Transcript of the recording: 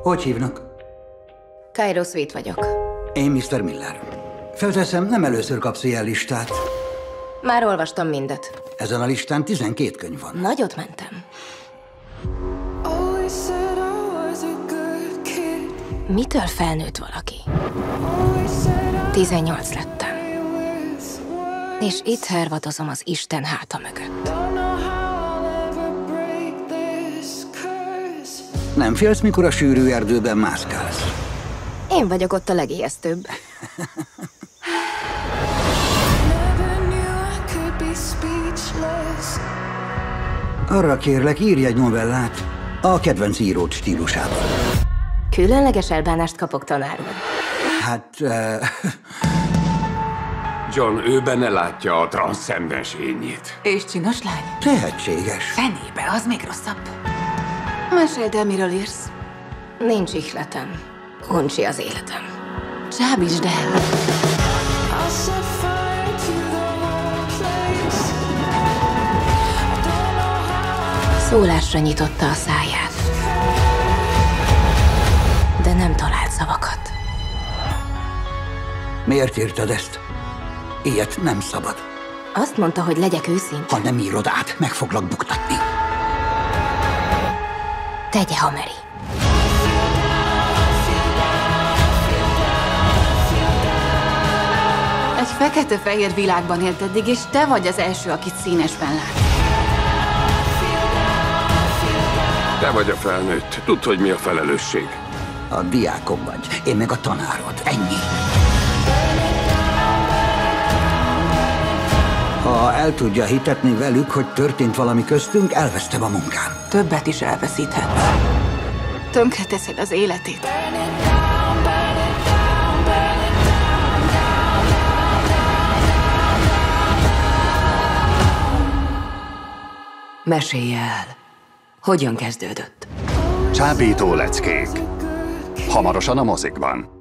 Hogy hívnak? Cairo Sweet vagyok. Én Mr. Miller. Felteszem, nem először kapsz ilyen listát. Már olvastam mindet. Ezen a listán 12 könyv van. Nagyot mentem. Mitől felnőtt valaki? 18 lettem. És itt hervadozom az Isten háta mögött. Nem félsz, mikor a sűrű erdőben mászkálsz? Én vagyok ott a legijesztőbb. Arra kérlek, írj egy novellát a kedvenc íród stílusában. Különleges elbánást kapok, tanár úr. Hát... John, ő benne látja a transzcendens ényét. És csinos lány? Tehetséges. Fenébe, az még rosszabb. Meséld el, miről írsz. Nincs ihletem. Uncsi az életem. Csábítsd el. Szólásra nyitotta a száját, de nem talált szavakat. Miért írtad ezt? Ilyet nem szabad. Azt mondta, hogy legyek őszinte. Ha nem írod át, meg foglak buktatni. Tegye, ha meri. Egy fekete-fehér világban élt eddig, és te vagy az első, akit színesben lát. Te vagy a felnőtt. Tudd, hogy mi a felelősség. A diákom vagy, én meg a tanárod. Ennyi. Ha el tudja hitetni velük, hogy történt valami köztünk, elvesztem a munkám. Többet is elveszíthetsz. Tönkreteszed az életét. Mesélj el, hogyan kezdődött? Csábító leckék. Hamarosan a mozikban.